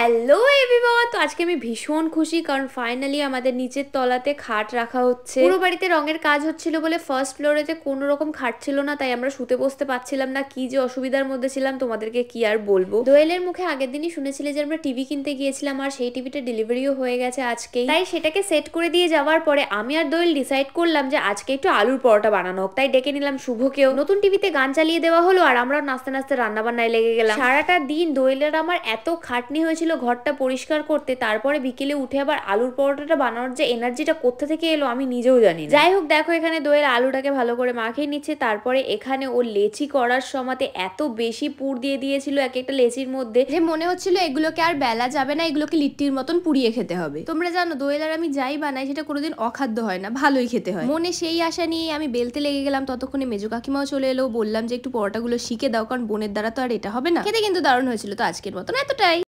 Hello everyone, তো আজকে আমি ভীষণ খুশি কারণ ফাইনালি আমাদের নিচের তলাতে খাট রাখা হচ্ছে। পুরো বাড়িতে রঙের কাজ হচ্ছিল বলে ফার্স্ট ফ্লোরেতে কোনো রকম খাট ছিল না, তাই আমরা শুতে বসতে পারছিলাম না। কি যে অসুবিধার মধ্যে ছিলাম তোমাদেরকে কি আর বলবো। দোয়েলের মুখে আগের দিনই শুনেছিলে যে আমরা টিভি কিনতে গিয়েছিলাম, আর সেই টিভিটা ডেলিভারিও হয়ে গেছে আজকেই। তাই সেটাকে সেট করে দিয়ে যাওয়ার পরে আমি আর দোয়েল ডিসাইড করলাম যে আজকে একটু আলুর পরোটা বানানো হোক। তাই ডেকে নিলাম শুভকেও। নতুন টিভিতে গান চালিয়ে দেওয়া হলো আর আমরা নাচতে নাচতে রান্না বান্নায় লেগে গেলাম। সারাটা দিন দোয়েলের আমার এত খাটনি হয়েছিল ঘরটা পরিষ্কার করতে, তারপরে বিকেলে উঠে আবার আলুর পরোটাটা বানানোর যে এনার্জিটা কোথা থেকে এলো আমি নিজেও জানি না। যাই হোক, দেখো এখানে দোয়েল আলুটাকে ভালো করে মাখিয়ে নিচ্ছে। তারপরে এখানে ও লেচি করার সময়তে এত বেশি পুর দিয়ে দিয়েছিল এক একটা লেচির মধ্যে যে মনে হচ্ছিল এগুলোকে আর বেলা যাবে না, এগুলোকে লিট্টির মতন পুড়িয়ে খেতে হবে। তোমরা জানো দোয়েল আর আমি যাই বানাই সেটা কোনোদিন অখাদ্য হয় না, ভালোই খেতে হয়। মনে সেই আশা নিয়ে আমি বেলতে লেগে গেলাম। ততক্ষণে মেজো কাকিমাও চলে এলো। বললাম যে একটু পরোটাগুলো শিখে দাও, কারণ বোনের দ্বারা তো আর এটা হবে না। খেতে কিন্তু দারুণ হয়েছিল। তো আজকের মতন এতটাই।